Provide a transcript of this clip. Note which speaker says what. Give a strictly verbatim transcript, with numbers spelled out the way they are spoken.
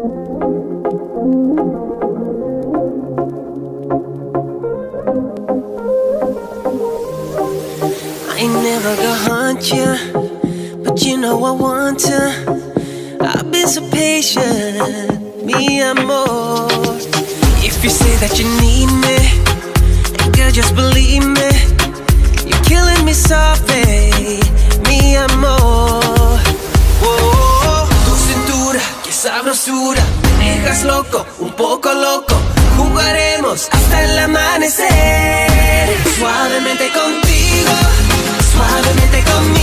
Speaker 1: I ain't never gonna hunt ya, but you know I want to. I've been so patient, mi amor. If you say that you need me, and girl, just believe me. You're killing me softly, mi amor. Oh, tu cintura, qué sabrosura. Me dejas loco, un poco loco. Jugaremos hasta el amanecer. Suavemente contigo, suavemente conmigo.